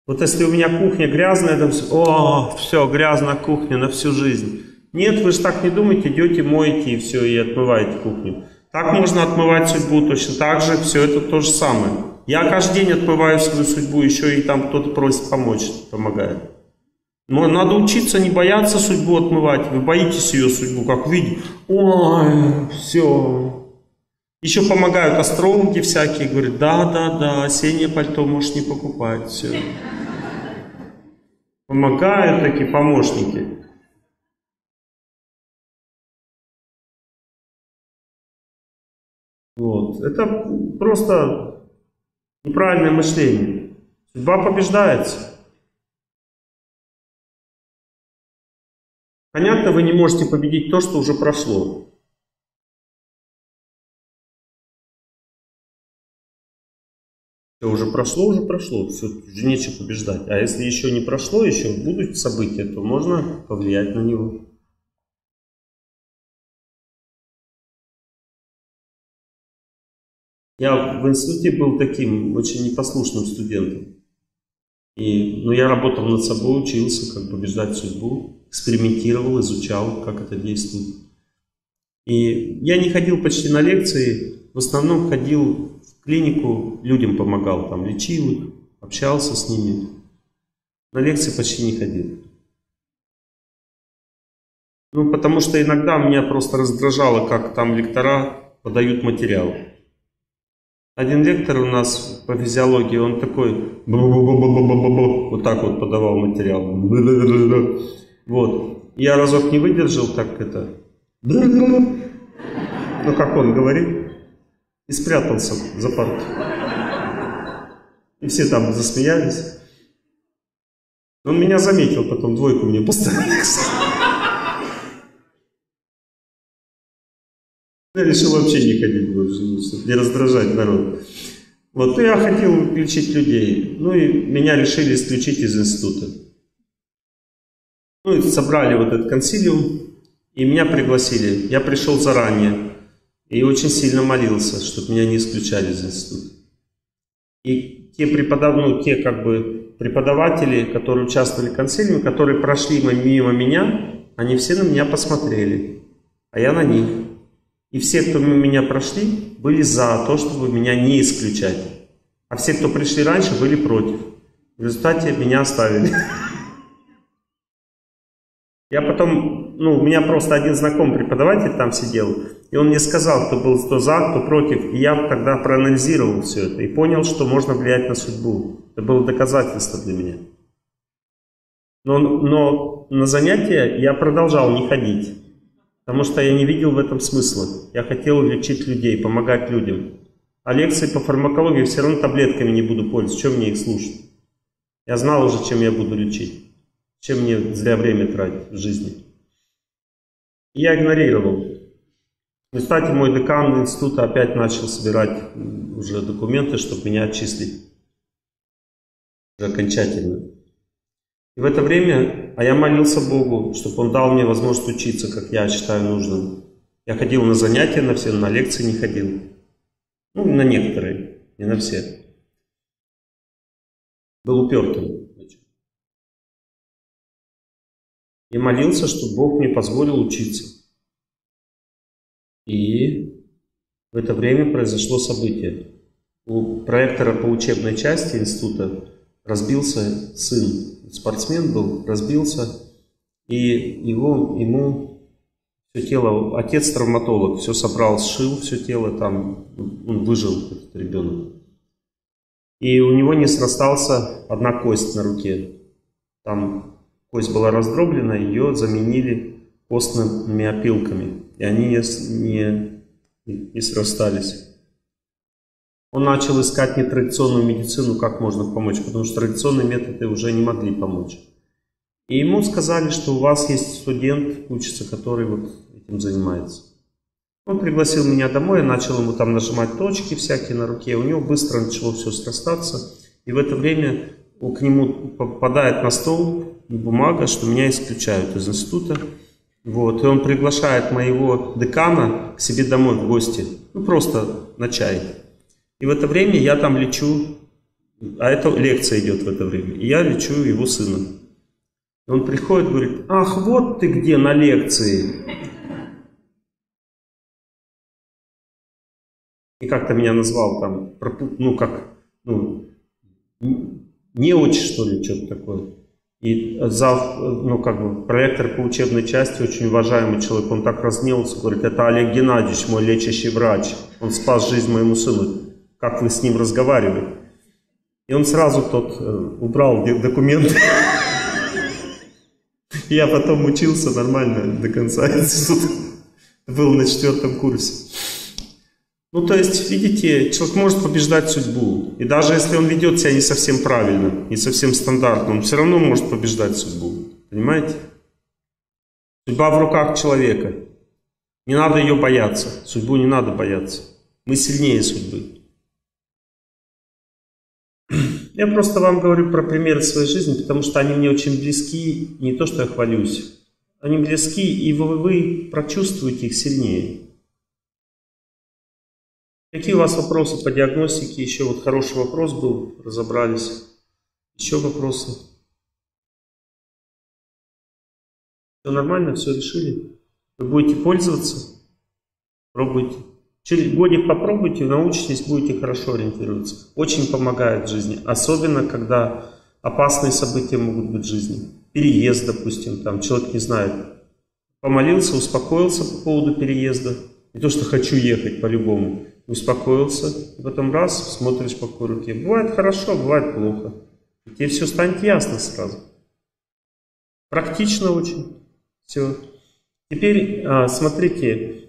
Вот если у меня кухня грязная, там все, грязная кухня на всю жизнь. Нет, вы же так не думаете, идете, моете и все, и отмываете кухню. Так можно отмывать судьбу, точно так же, все это то же самое. Я каждый день отмываю свою судьбу, еще и там кто-то просит помочь, помогает. Но надо учиться не бояться судьбу отмывать. Вы боитесь ее судьбу, как видите. Ой, все. Еще помогают астрологи всякие, говорят, да, осеннее пальто можешь не покупать, все. Помогают такие помощники. Вот. Это просто неправильное мышление. Судьба побеждается. Понятно, вы не можете победить то, что уже прошло. Все уже прошло, все, уже нечего побеждать. А если еще не прошло, еще будут события, то можно повлиять на него. Я в институте был таким очень непослушным студентом. Но я работал над собой, учился, как побеждать судьбу, экспериментировал, изучал, как это действует. И я не ходил почти на лекции, в основном ходил в клинику, людям помогал, там лечил их, общался с ними. На лекции почти не ходил. Ну, потому что иногда меня просто раздражало, как там лектора подают материал. Один лектор у нас по физиологии, он такой вот так вот подавал материал. Вот. Я разок не выдержал, так это. Ну, как он говорит. И спрятался за парту. И все там засмеялись. Он меня заметил, потом двойку мне поставил. Я решил вообще не ходить больше, чтобы не раздражать народ. Вот, и я хотел лечить людей. Ну и меня решили исключить из института. Ну и собрали вот этот консилиум, и меня пригласили. Я пришел заранее и очень сильно молился, чтобы меня не исключали из института. И те преподаватели, которые участвовали в консилиуме, которые прошли мимо меня, они все на меня посмотрели, а я на них. И все, кто мимо меня прошли, были за то, чтобы меня не исключать. А все, кто пришли раньше, были против. В результате меня оставили. Я потом, у меня просто один знакомый преподаватель там сидел, и он мне сказал, кто был кто за, кто против. И я тогда проанализировал все это и понял, что можно влиять на судьбу. Это было доказательство для меня. Но на занятия я продолжал не ходить. Потому что я не видел в этом смысла. Я хотел лечить людей, помогать людям. А лекции по фармакологии все равно таблетками не буду пользоваться. Чем мне их слушать? Я знал уже, чем я буду лечить. Чем мне зря время тратить в жизни. И я игнорировал. Кстати, мой декан института опять начал собирать уже документы, чтобы меня отчислить. Уже окончательно. И в это время, я молился Богу, чтобы Он дал мне возможность учиться, как я считаю нужным. Я ходил на занятия, на все, на лекции не ходил. На некоторые, не на все. Был упертым. И молился, чтобы Бог мне позволил учиться. И в это время произошло событие. У проектора по учебной части института разбился сын. Спортсмен был, разбился, и ему все тело, отец травматолог, все собрал, сшил все тело, там он выжил, этот ребенок. И у него не срастался одна кость на руке. Там кость была раздроблена, ее заменили костными опилками, и они не срастались. Он начал искать нетрадиционную медицину, как можно помочь, потому что традиционные методы уже не могли помочь. И ему сказали, что у вас есть студент, учится, который вот этим занимается. Он пригласил меня домой, я начал ему там нажимать точки всякие на руке, у него быстро начало все срастаться. И в это время к нему попадает на стол бумага, что меня исключают из института. Вот, и он приглашает моего декана к себе домой в гости, просто на чай. И в это время я там лечу А это лекция идет в это время. И я лечу его сына. И он приходит, говорит: ах, вот ты где на лекции. И как-то меня назвал там, неуч, что ли, что-то такое. И проректор по учебной части, очень уважаемый человек, он так разгневался, говорит: это Олег Геннадьевич, мой лечащий врач. Он спас жизнь моему сыну. Как вы с ним разговаривали? И он сразу убрал документы. Я потом учился нормально до конца института. Был на 4-м курсе. Ну, то есть, видите, человек может побеждать судьбу. И даже если он ведет себя не совсем правильно, не совсем стандартно, он все равно может побеждать судьбу. Понимаете? Судьба в руках человека. Не надо ее бояться. Судьбу не надо бояться. Мы сильнее судьбы. Я просто вам говорю про примеры своей жизни, потому что они мне очень близки. Не то, что я хвалюсь. Они близки, и вы прочувствуете их сильнее. Какие у вас вопросы по диагностике? Еще вот хороший вопрос был, разобрались. Еще вопросы? Все нормально, все решили? Вы будете пользоваться? Пробуйте. Через годик попробуйте, научитесь, будете хорошо ориентироваться. Очень помогает в жизни. Особенно, когда опасные события могут быть в жизни. Переезд, допустим, там человек не знает. Помолился, успокоился по поводу переезда. Не то, что хочу ехать по-любому. Успокоился, и потом раз, смотришь по какой руке. Бывает хорошо, бывает плохо. И тебе все станет ясно сразу. Практично очень. Все. Теперь, смотрите,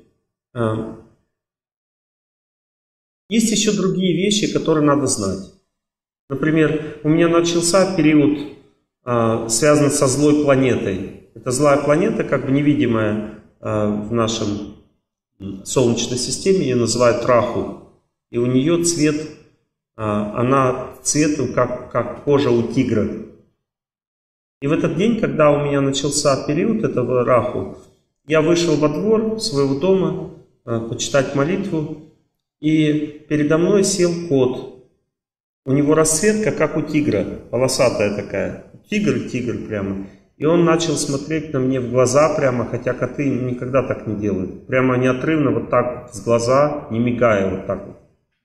есть еще другие вещи, которые надо знать. Например, у меня начался период, связанный со злой планетой. Это злая планета, как бы невидимая в нашем Солнечной системе, ее называют Раху. И у нее цвет, она цветом, как кожа у тигра. И в этот день, когда у меня начался период этого Раху, я вышел во двор своего дома почитать молитву, и передо мной сел кот. У него расцветка, как у тигра, полосатая такая. Тигр прямо. И он начал смотреть на мне в глаза прямо, хотя коты никогда так не делают. Прямо неотрывно вот так вот с глаза, не мигая вот так вот.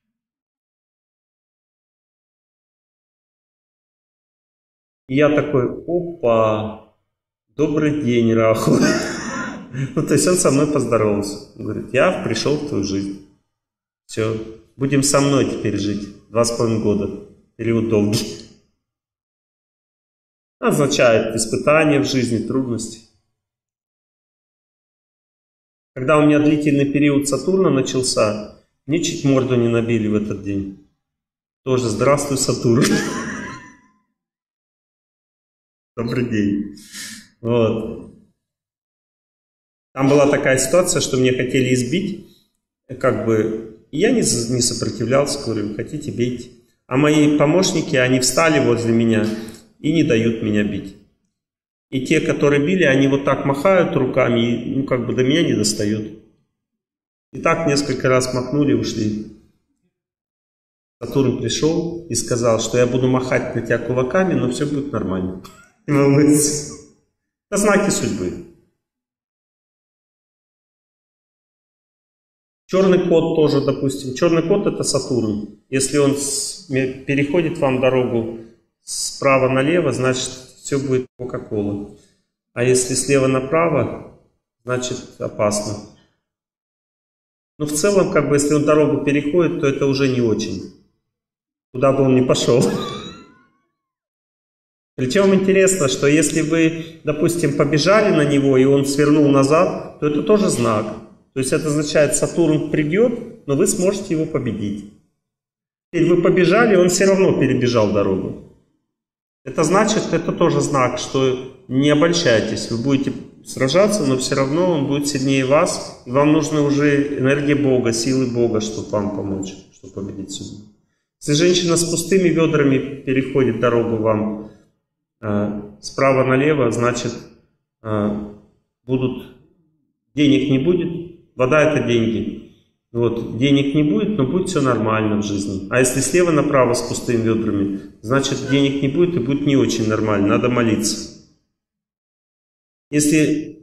И я такой: опа, добрый день, Раху. Ну, то есть он со мной поздоровался. Он говорит: я пришел в твою жизнь. Все, будем со мной теперь жить. 2,5 года. Период долгий. Означает испытания в жизни, трудности. Когда у меня длительный период Сатурна начался, мне чуть морду не набили в этот день. Тоже здравствуй, Сатурн. Добрый день. Вот. Там была такая ситуация, что меня хотели избить, и я не сопротивлялся, говорю: хотите, бейте. А мои помощники, они встали возле меня и не дают меня бить. И те, которые били, они вот так махают руками, и до меня не достают. И так несколько раз махнули, ушли. Сатурн пришел и сказал, что я буду махать на тебя кулаками, но все будет нормально. Не волнуйся. Это знаки судьбы. Черный кот тоже, допустим. Черный кот — это Сатурн. Если он переходит вам дорогу справа налево, значит, все будет Кока-Кола. А если слева направо, значит, опасно. Но в целом, если он дорогу переходит, то это уже не очень. Куда бы он ни пошел. Причем интересно, что если вы, допустим, побежали на него, и он свернул назад, то это тоже знак. То есть это означает, Сатурн придет, но вы сможете его победить. Теперь вы побежали, он все равно перебежал дорогу. Это значит, это тоже знак, что не обольщайтесь. Вы будете сражаться, но все равно он будет сильнее вас. И вам нужна уже энергия Бога, силы Бога, чтобы вам помочь, чтобы победить судьбу. Если женщина с пустыми ведрами переходит дорогу вам справа налево, значит, денег не будет. Вода — это деньги. Вот, денег не будет, но будет все нормально в жизни. А если слева направо с пустыми ведрами, значит денег не будет и будет не очень нормально, надо молиться. Если,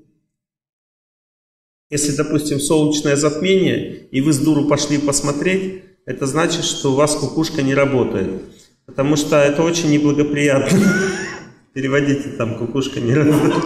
допустим, солнечное затмение, и вы с дуру пошли посмотреть, это значит, что у вас кукушка не работает. Потому что это очень неблагоприятно. Переводите там, кукушка не работает.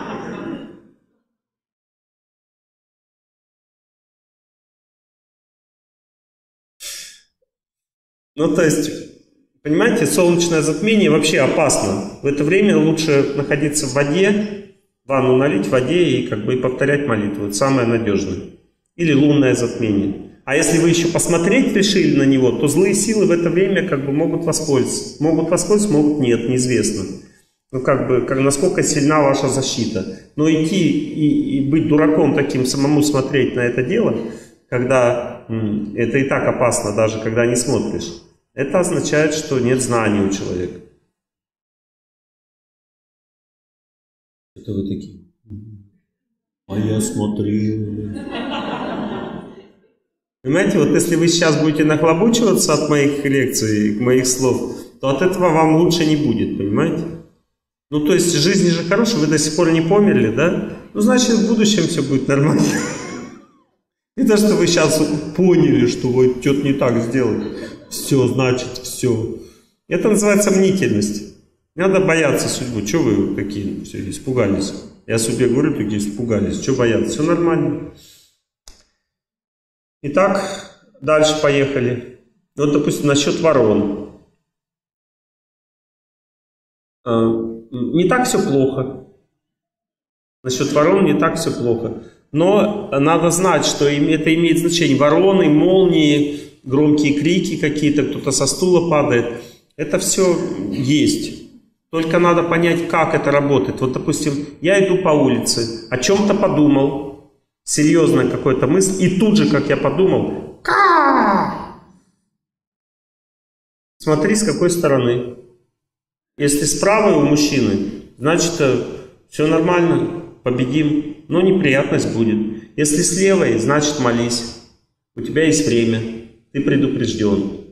Ну, то есть, понимаете, солнечное затмение вообще опасно. В это время лучше находиться в воде, ванну налить в воде и как бы и повторять молитву. Это самое надежное. Или лунное затмение. А если вы еще посмотреть решили на него, то злые силы в это время как бы могут воспользоваться. Могут воспользоваться, могут нет, неизвестно. Ну, как бы, насколько сильна ваша защита. Но идти и быть дураком таким, самому смотреть на это дело, когда это и так опасно, даже когда не смотришь, это означает, что нет знаний у человека. Это вы такие. А я смотрел. Понимаете, вот если вы сейчас будете нахлобучиваться от моих лекций, моих слов, то от этого вам лучше не будет, понимаете? Ну, то есть, жизнь же хорошая, вы до сих пор не померли, да? Ну, значит, в будущем все будет нормально. Не то, что вы сейчас поняли, что вы что-то не так сделали. Все, значит, все. Это называется мнительность. Не надо бояться судьбы. Чего вы такие все испугались? Я себе говорю, такие испугались. Чего бояться? Все нормально. Итак, дальше поехали. Вот, допустим, насчет ворон. Не так все плохо. Насчет ворон не так все плохо. Но надо знать, что это имеет значение. Вороны, молнии, громкие крики какие-то, кто-то со стула падает. Это все есть. Только надо понять, как это работает. Вот, допустим, я иду по улице, о чем-то подумал, серьезная какая-то мысль, и тут же, как я подумал, смотри, с какой стороны. Если справа у мужчины, значит, все нормально, победим, но неприятность будет. Если с левой, значит, молись. У тебя есть время, ты предупрежден.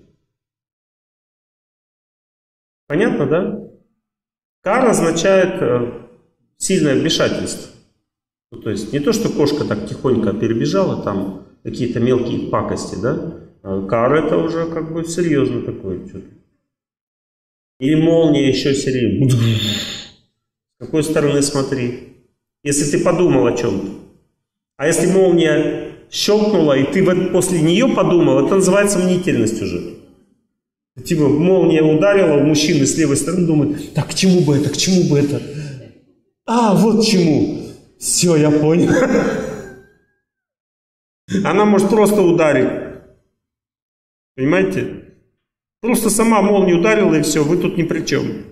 Понятно, да? Кара означает сильное вмешательство. Ну, то есть не то, что кошка так тихонько перебежала, там какие-то мелкие пакости, да? А кара это уже как бы серьезно такое что-то. Или молния еще сильнее. С какой стороны смотри? Если ты подумал о чем-то. А если молния щелкнула, и ты после нее подумал, это называется мнительность уже. Типа молния ударила, у мужчины с левой стороны думает, так к чему бы это, к чему бы это? А, вот чему. Все, я понял. Она может просто ударить. Понимаете? Просто сама молния ударила, и все, вы тут ни при чем.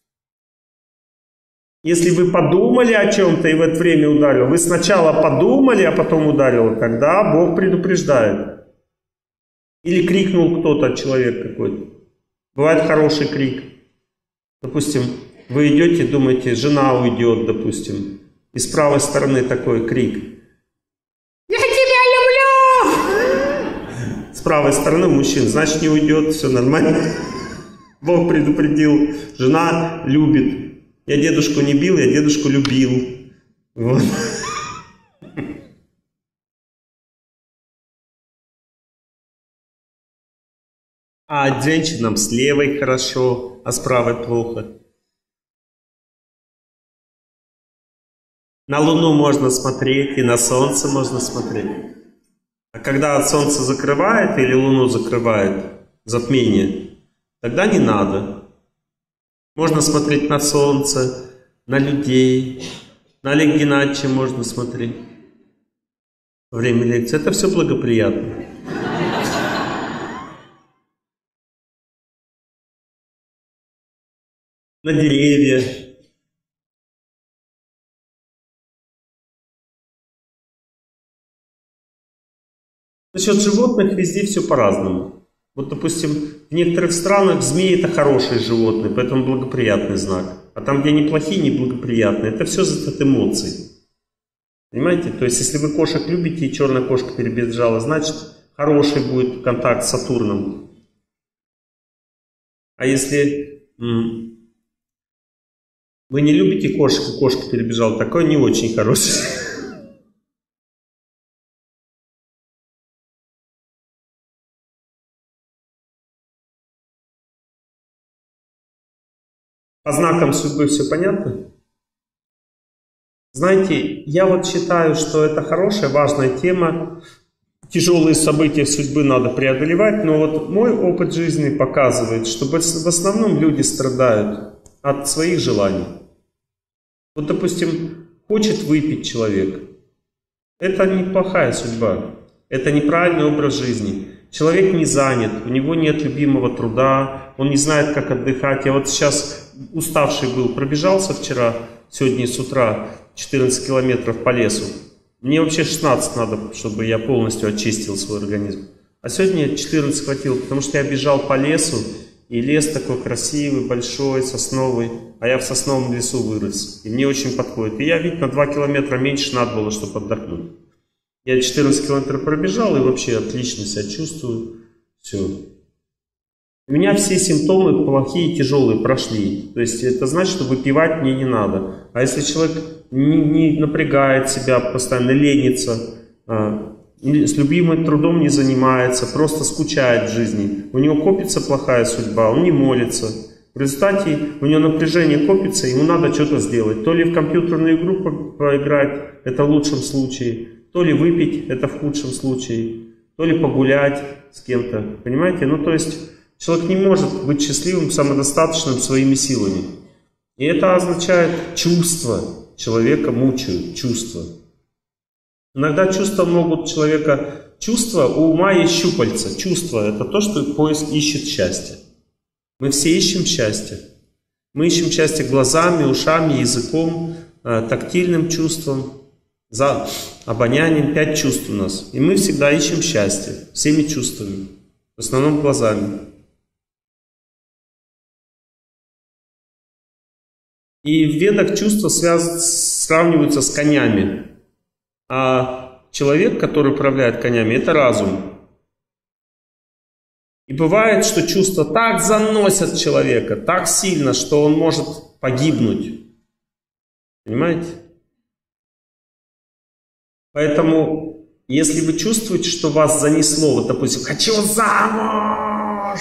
Если вы подумали о чем-то и в это время ударил, вы сначала подумали, а потом ударил, тогда Бог предупреждает. Или крикнул кто-то, человек какой-то. Бывает хороший крик. Допустим, вы идете, думаете, жена уйдет, допустим. И с правой стороны такой крик. Я тебя люблю! С правой стороны мужчин, значит не уйдет, все нормально. Бог предупредил, жена любит. Я дедушку не бил, я дедушку любил. Вот. А женщинам с левой хорошо, а с правой плохо. На Луну можно смотреть, и на Солнце можно смотреть. А когда Солнце закрывает или Луну закрывает затмение, тогда не надо. Можно смотреть на Солнце, на людей, на Олега Геннадьевича можно смотреть во время лекции. Это все благоприятно. На деревья. Насчет животных везде все по-разному. Вот, допустим, в некоторых странах змеи это хорошие животные, поэтому благоприятный знак. А там, где они плохие, неблагоприятные, это все зависит от эмоций. Понимаете? То есть, если вы кошек любите и черная кошка перебежала, значит, хороший будет контакт с Сатурном. А если вы не любите кошек, и кошка перебежала, такой не очень хороший. По знакам судьбы все понятно? Знаете, я вот считаю, что это хорошая, важная тема. Тяжелые события судьбы надо преодолевать, но вот мой опыт жизни показывает, что в основном люди страдают от своих желаний. Вот, допустим, хочет выпить человек. Это неплохая судьба. Это неправильный образ жизни. Человек не занят, у него нет любимого труда, он не знает, как отдыхать. Я вот сейчас уставший был, пробежался вчера, сегодня с утра 14 километров по лесу. Мне вообще 16 надо, чтобы я полностью очистил свой организм. А сегодня 14 хватило, потому что я бежал по лесу, и лес такой красивый, большой, сосновый, а я в сосновом лесу вырос. И мне очень подходит. И я, видно, на 2 километра меньше надо было, чтобы отдохнуть. Я 14 километров пробежал и вообще отлично себя чувствую. Все. У меня все симптомы плохие, тяжелые прошли. То есть это значит, что выпивать мне не надо. А если человек не напрягает себя, постоянно ленится, с любимым трудом не занимается, просто скучает в жизни, у него копится плохая судьба, он не молится. В результате у него напряжение копится, ему надо что-то сделать. То ли в компьютерную игру поиграть, это в лучшем случае, то ли выпить, это в худшем случае, то ли погулять с кем-то. Понимаете? Ну, то есть человек не может быть счастливым, самодостаточным своими силами. И это означает, чувства человека мучают, чувства. Иногда чувства могут человека... Чувства, у ума есть щупальца. Чувства — это то, что поиск ищет счастье. Мы все ищем счастье. Мы ищем счастье глазами, ушами, языком, тактильным чувством, за обонянием. 5 чувств у нас. И мы всегда ищем счастье всеми чувствами. В основном глазами. И в ведах чувства сравниваются с конями. А человек, который управляет конями, это разум. И бывает, что чувства так заносят человека, так сильно, что он может погибнуть. Понимаете? Поэтому, если вы чувствуете, что вас занесло, вот, допустим, «хочу замуж»,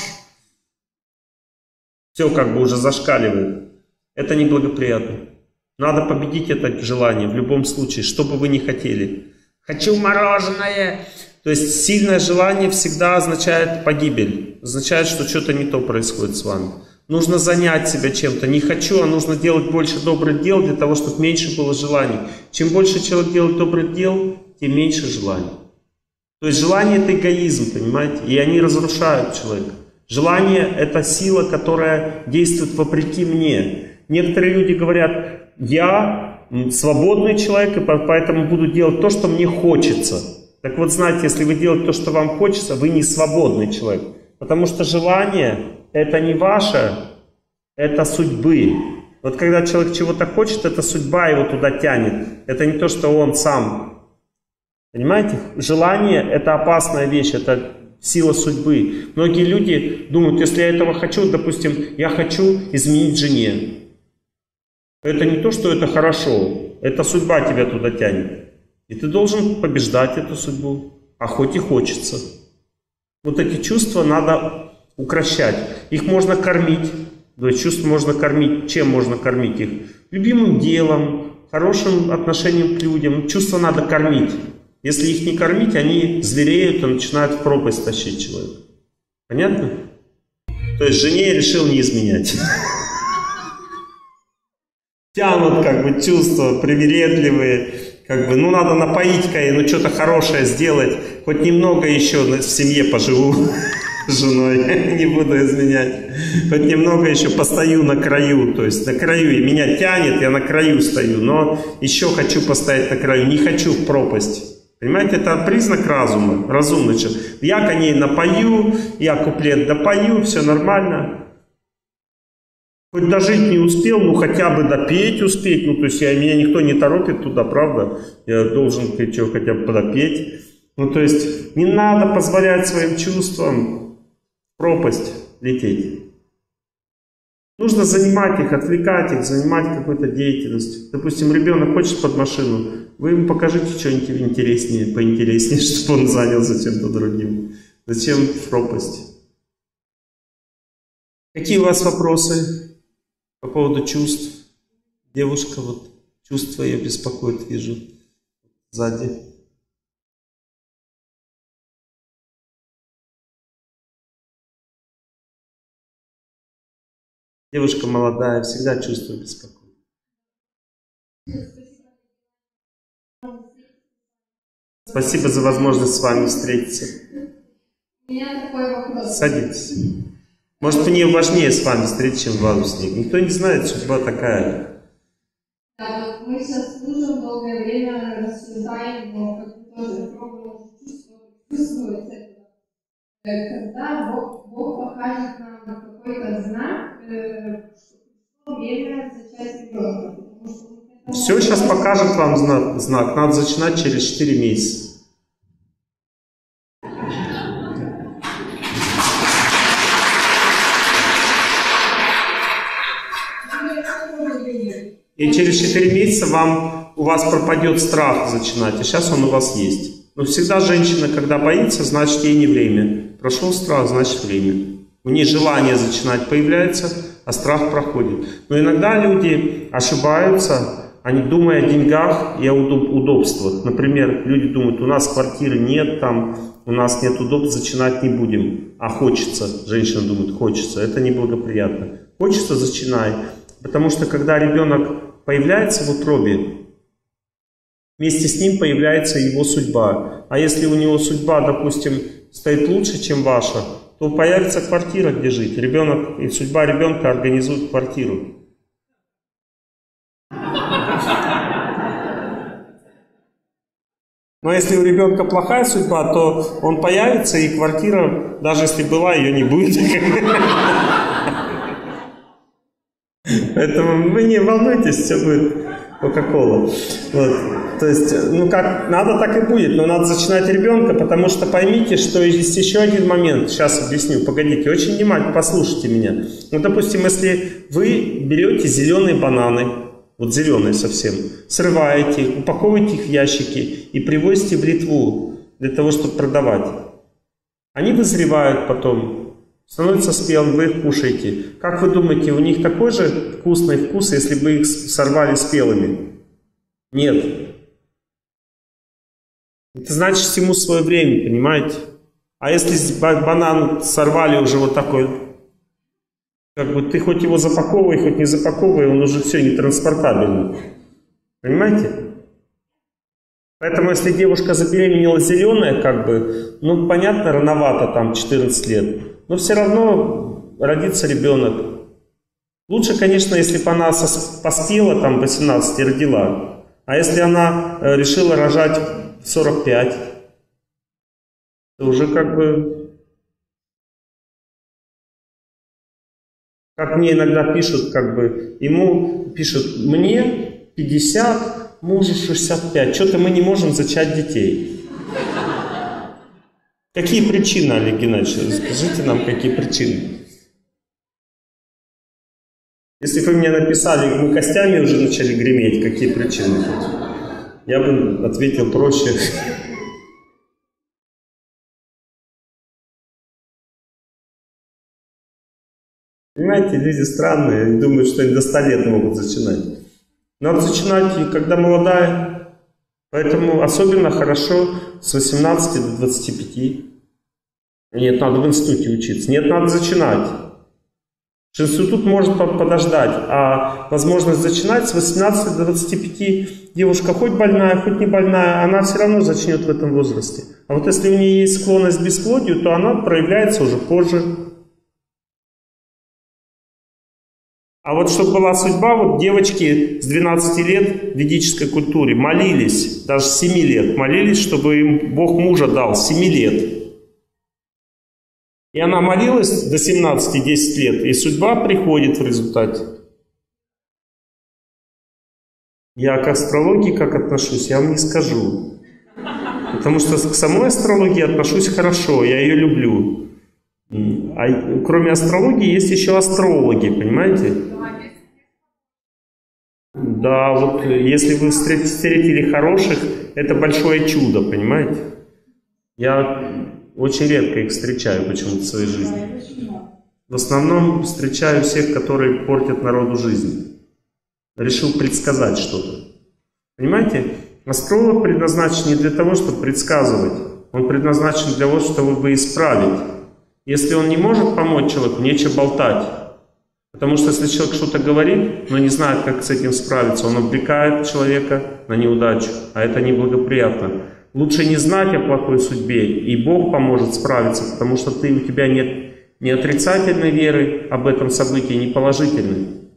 все как бы уже зашкаливает, это неблагоприятно. Надо победить это желание в любом случае, что бы вы ни хотели. «Хочу мороженое». То есть сильное желание всегда означает погибель. Означает, что что-то не то происходит с вами. Нужно занять себя чем-то. Не хочу, а нужно делать больше добрых дел для того, чтобы меньше было желаний. Чем больше человек делает добрых дел, тем меньше желаний. То есть желание — это эгоизм, понимаете? И они разрушают человека. Желание — это сила, которая действует вопреки мне. Некоторые люди говорят: я свободный человек, и поэтому буду делать то, что мне хочется. Так вот, знаете, если вы делаете то, что вам хочется, вы не свободный человек. Потому что желание — это не ваше, это судьбы. Вот когда человек чего-то хочет, это судьба его туда тянет. Это не то, что он сам. Понимаете? Желание — это опасная вещь, это сила судьбы. Многие люди думают, если я этого хочу, допустим, я хочу изменить жене. Это не то, что это хорошо, это судьба тебя туда тянет. И ты должен побеждать эту судьбу, а хоть и хочется. Вот эти чувства надо укрощать. Их можно кормить. То есть чувства можно кормить. Чем можно кормить их? Любимым делом, хорошим отношением к людям. Чувства надо кормить. Если их не кормить, они звереют и начинают в пропасть тащить человека. Понятно? То есть жене я решил не изменять. Тянут как бы чувства привередливые. Как бы, ну надо напоить-ка, ну что-то хорошее сделать. Хоть немного еще в семье поживу с женой, не буду изменять. Хоть немного еще постою на краю. То есть на краю, и меня тянет, я на краю стою. Но еще хочу постоять на краю, не хочу в пропасть. Понимаете, это признак разума, разумный человек. Я коней напою, я куплет допою, все нормально. Хоть дожить не успел, ну хотя бы допеть успеть. Ну то есть меня никто не торопит туда, правда? Я должен хотя бы подопеть. Ну, то есть, не надо позволять своим чувствам в пропасть лететь. Нужно занимать их, отвлекать их, занимать какой-то деятельностью. Допустим, ребенок хочет под машину, вы ему покажите что-нибудь интереснее, поинтереснее, чтобы он занялся чем-то другим. Зачем в пропасть? Какие у вас вопросы по поводу чувств? Девушка, вот чувства ее беспокоит, вижу, сзади. Девушка молодая, всегда чувства беспокоит. Спасибо за возможность с вами встретиться. У меня такой вопрос. Садитесь. Может, мне важнее с вами встретиться, чем вам с ним. Никто не знает, судьба такая. Да, вот мы сейчас с мужем долгое время рассуждаем, но как бы тоже пробуем чувствовать это. Когда Бог покажет нам какой-то знак, что время зачать ребенка. Все сейчас покажет вам знак. Надо начинать через 4 месяца. И через 4 месяца у вас пропадет страх зачинать, а сейчас он у вас есть. Но всегда женщина, когда боится, значит ей не время. Прошел страх, значит время. У нее желание зачинать появляется, а страх проходит. Но иногда люди ошибаются, они думая о деньгах и о удобствах. Например, люди думают, у нас квартиры нет, у нас нет удобств, зачинать не будем. А хочется, женщина думает, хочется, это неблагоприятно. Хочется, зачинай. Потому что когда ребенок появляется в утробе, вместе с ним появляется его судьба. А если у него судьба, допустим, стоит лучше, чем ваша, то появится квартира, где жить. Ребенок и судьба ребенка организует квартиру. Но если у ребенка плохая судьба, то он появится, и квартира, даже если была, ее не будет. Поэтому вы не волнуйтесь, все будет Кока-Кола. Вот. То есть, как надо, так и будет. Но надо зачинать ребенка, потому что поймите, что есть еще один момент. Сейчас объясню, погодите, очень внимательно послушайте меня. Допустим, если вы берете зеленые бананы, вот зеленые совсем, срываете их, упаковываете их в ящики и привозите в Литву для того, чтобы продавать. Они вызревают потом, становятся спелыми, вы их кушаете. Как вы думаете, у них такой же вкусный вкус, если бы их сорвали спелыми? Нет. Это значит, всему свое время, понимаете? А если банан сорвали уже вот такой, как бы ты хоть его запаковывай, хоть не запаковывай, он уже все не транспортабельный. Понимаете? Поэтому, если девушка забеременела зеленая, понятно, рановато, 14 лет. Но все равно родится ребенок. Лучше, конечно, если бы она поспела, 18 и родила. А если она решила рожать в 45, то уже как мне иногда пишут, ему пишут, мне 50, мужу 65, что-то мы не можем зачать детей. Какие причины, Олег Геннадьевич? Скажите нам, какие причины. Если бы вы мне написали, мы костями уже начали греметь, какие причины? Я бы ответил проще. Понимаете, люди странные, думают, что они до 100 лет могут зачинать. Надо зачинать, когда молодая. Поэтому особенно хорошо с 18 до 25. Нет, надо в институте учиться. Нет, надо зачинать. Институт может подождать, а возможность зачинать с 18 до 25 девушка хоть больная, хоть не больная, она все равно зачнет в этом возрасте. А вот если у нее есть склонность к бесплодию, то она проявляется уже позже. А вот чтобы была судьба, вот девочки с 12 лет в ведической культуре молились, даже с 7 лет, молились, чтобы им Бог мужа дал, с 7 лет. И она молилась до 17-10 лет, и судьба приходит в результате. Я к астрологии как отношусь, я вам не скажу. Потому что к самой астрологии отношусь хорошо, я ее люблю. А кроме астрологии есть еще астрологи, понимаете? Да, вот если вы встретили хороших, это большое чудо, понимаете? Я очень редко их встречаю почему-то в своей жизни. В основном встречаю всех, которые портят народу жизнь. Решил предсказать что-то. Понимаете? Астролог предназначен не для того, чтобы предсказывать. Он предназначен для того, чтобы исправить. Если он не может помочь человеку, нечего болтать. Потому что если человек что-то говорит, но не знает, как с этим справиться, он обрекает человека на неудачу. А это неблагоприятно. Лучше не знать о плохой судьбе, и Бог поможет справиться, потому что у тебя нет ни отрицательной веры об этом событии, ни положительной.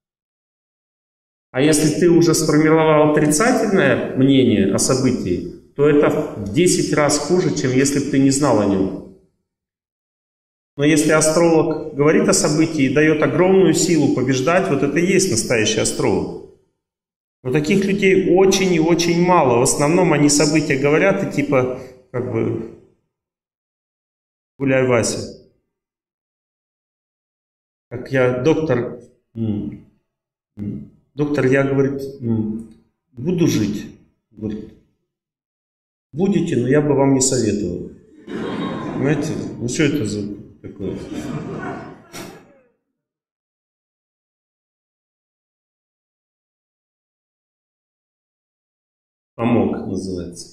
А если ты уже сформировал отрицательное мнение о событии, то это в 10 раз хуже, чем если бы ты не знал о нем. Но если астролог говорит о событии и дает огромную силу побеждать, вот это и есть настоящий астролог. Но таких людей очень и очень мало. В основном они события говорят и типа, как бы, гуляй, Вася. Как я, доктор, я, говорит, буду жить. Говорит, будете, но я бы вам не советовал. Понимаете, ну что это за такое? Помог, называется.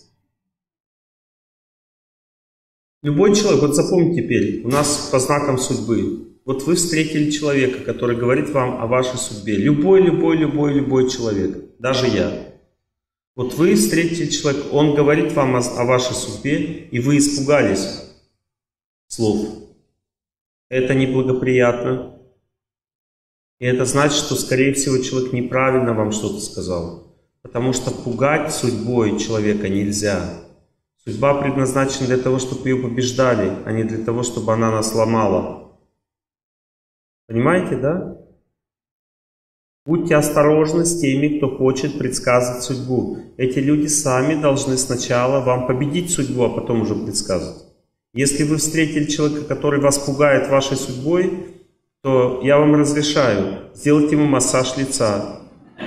Любой человек, вот запомните теперь, у нас по знакам судьбы. Вот вы встретили человека, который говорит вам о вашей судьбе. Любой человек, даже я. Вот вы встретили человека, он говорит вам о вашей судьбе, и вы испугались слов. Это неблагоприятно. И это значит, что, скорее всего, человек неправильно вам что-то сказал. Потому что пугать судьбой человека нельзя. Судьба предназначена для того, чтобы ее побеждали, а не для того, чтобы она нас ломала. Понимаете, да? Будьте осторожны с теми, кто хочет предсказывать судьбу. Эти люди сами должны сначала вам победить судьбу, а потом уже предсказывать. Если вы встретили человека, который вас пугает вашей судьбой, то я вам разрешаю сделать ему массаж лица.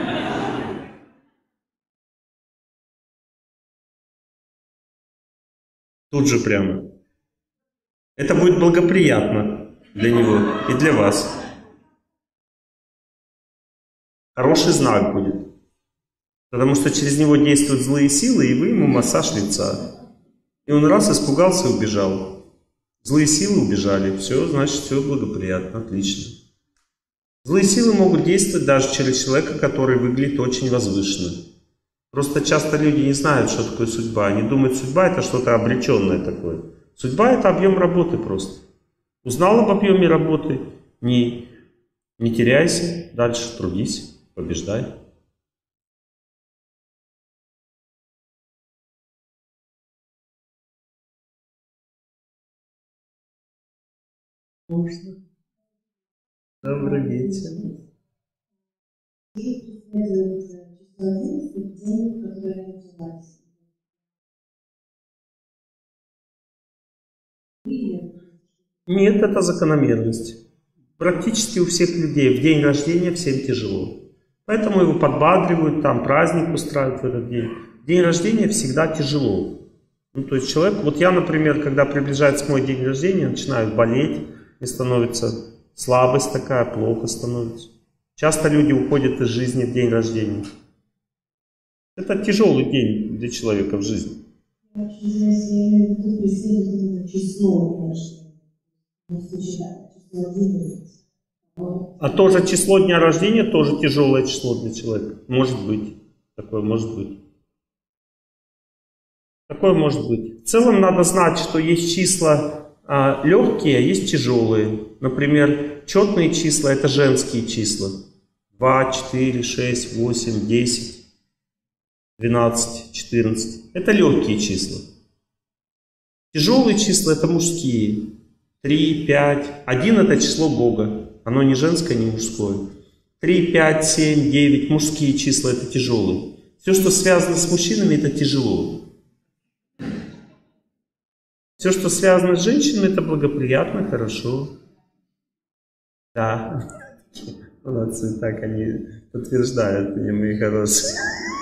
Тут же прямо. Это будет благоприятно для него и для вас. Хороший знак будет. Потому что через него действуют злые силы, и вы ему массаж лица. И он раз испугался и убежал. Злые силы убежали. Все, значит, все благоприятно, отлично. Злые силы могут действовать даже через человека, который выглядит очень возвышенно. Просто часто люди не знают, что такое судьба. Они думают, судьба это что-то обреченное такое. Судьба это объем работы просто. Узнал об объеме работы, не теряйся, дальше трудись, побеждай. Можно. Добрый вечер. Нет, это закономерность. Практически у всех людей в день рождения всем тяжело. Поэтому его подбадривают, там праздник устраивают в этот день. День рождения всегда тяжело. Ну, то есть человек, вот я, например, когда приближается мой день рождения, начинаю болеть, и становится слабость такая, плохо становится. Часто люди уходят из жизни в день рождения. Это тяжелый день для человека в жизни. А тоже число дня рождения тоже тяжелое число для человека. Может быть. Такое может быть. Такое может быть. В целом надо знать, что есть числа легкие, а есть тяжелые. Например, четные числа это женские числа. 2, 4, 6, 8, 10, 12, 14. Это легкие числа. Тяжелые числа это мужские. 3, 5. 1 это число Бога. Оно не женское, не мужское. 3, 5, 7, 9. Мужские числа это тяжелые. Все, что связано с мужчинами, это тяжело. Все, что связано с женщинами, это благоприятно, хорошо. Да. Молодцы, так они подтверждают мне, мои хорошие.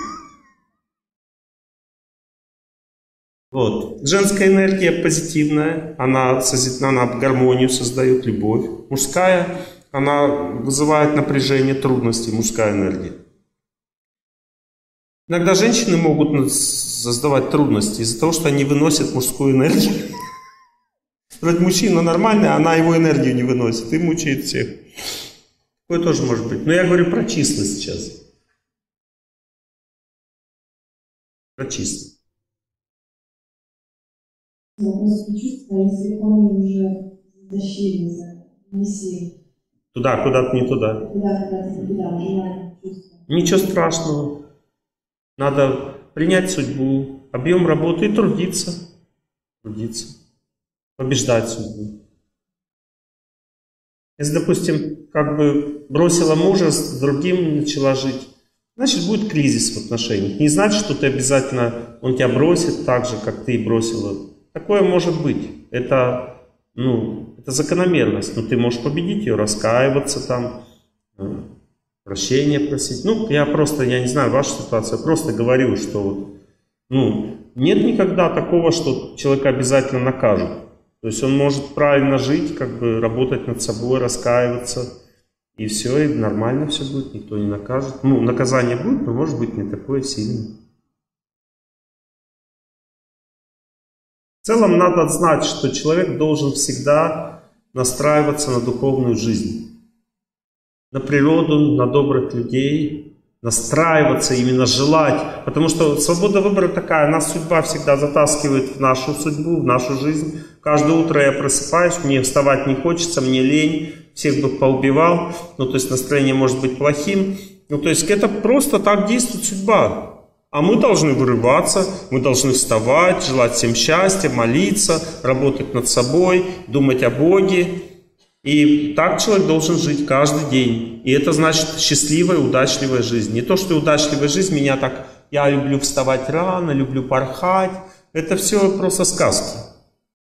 Вот. Женская энергия позитивная, она гармонию создает, любовь. Мужская, она вызывает напряжение, трудности, мужская энергия. Иногда женщины могут создавать трудности из-за того, что они выносят мужскую энергию. Вроде мужчина нормальный, а она его энергию не выносит и мучает всех. Такое тоже может быть. Но я говорю про числа сейчас. Про числа. Чувства, если он уже затащили, занесли. Туда, куда-то не туда. Куда-то не туда, желание, чувства. Ничего страшного. Надо принять судьбу, объем работы и трудиться. Трудиться. Побеждать судьбу. Если, допустим, как бы бросила мужа, с другим начала жить, значит, будет кризис в отношениях. Не значит, что ты обязательно, он тебя бросит так же, как ты и бросила. Такое может быть. Это закономерность. Но ты можешь победить ее, раскаиваться там, прощения просить. Я не знаю вашу ситуацию, я просто говорю, что нет никогда такого, что человека обязательно накажут. То есть он может правильно жить, как бы работать над собой, раскаиваться, и все, и нормально все будет, никто не накажет. Наказание будет, но может быть не такое сильное. В целом надо знать, что человек должен всегда настраиваться на духовную жизнь, на природу, на добрых людей, настраиваться, именно желать. Потому что свобода выбора такая, нас судьба всегда затаскивает в нашу судьбу, в нашу жизнь. Каждое утро я просыпаюсь, мне вставать не хочется, мне лень, всех бы поубивал. То есть настроение может быть плохим. То есть это просто так действует судьба. А мы должны вырываться, мы должны вставать, желать всем счастья, молиться, работать над собой, думать о Боге. И так человек должен жить каждый день. И это значит счастливая, удачливая жизнь. Не то, что удачливая жизнь, я люблю вставать рано, люблю порхать. Это все просто сказки.